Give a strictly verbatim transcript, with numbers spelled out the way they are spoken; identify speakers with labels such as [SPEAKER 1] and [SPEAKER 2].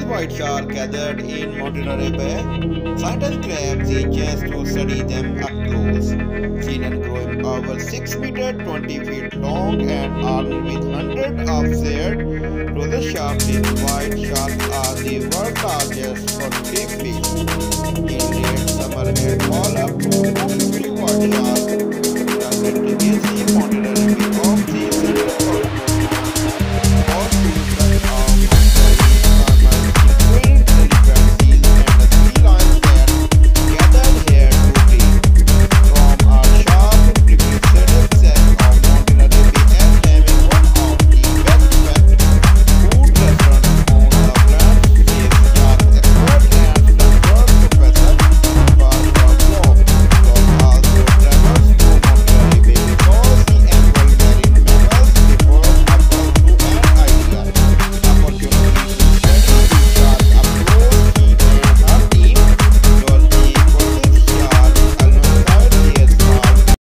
[SPEAKER 1] white sharks gathered in Monterey Bay. Scientists grab these chance to study them up close. Seen and growing over six meters, twenty feet long, and armed with hundreds of shared